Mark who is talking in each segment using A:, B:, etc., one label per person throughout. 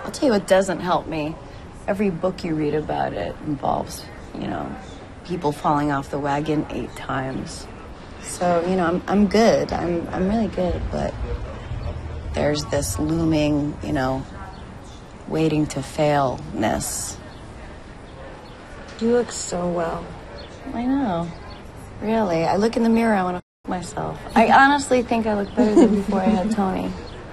A: I'll tell you what doesn't help me. Every book you read about it involves, people falling off the wagon 8 times. So, I'm good. I'm really good, but there's this looming, waiting to fail-ness.
B: You look so well.
A: I know. Really. I look in the mirror, I want to myself. I honestly think I look better than before I had Tony.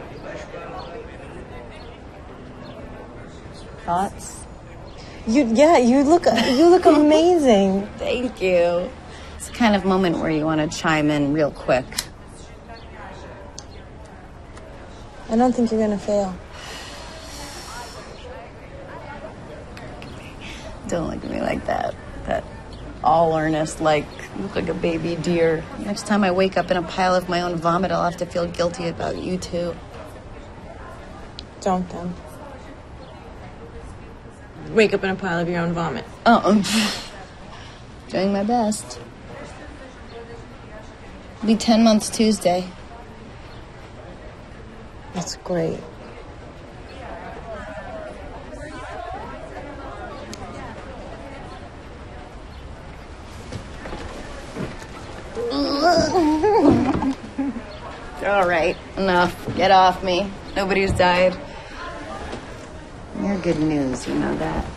A: Thoughts?
B: You look amazing.
A: Thank you. It's the kind of moment where you want to chime in real quick.
B: I don't think you're gonna fail.
A: Don't look at me like that. That all earnest, you look like a baby deer. Next time I wake up in a pile of my own vomit, I'll have to feel guilty about you too.
B: Don't then. Wake up in a pile of your own vomit.
A: Doing my best. It'll be 10 months Tuesday.
B: That's great.
A: All right, enough. Get off me. Nobody's died. You're good news, you know that.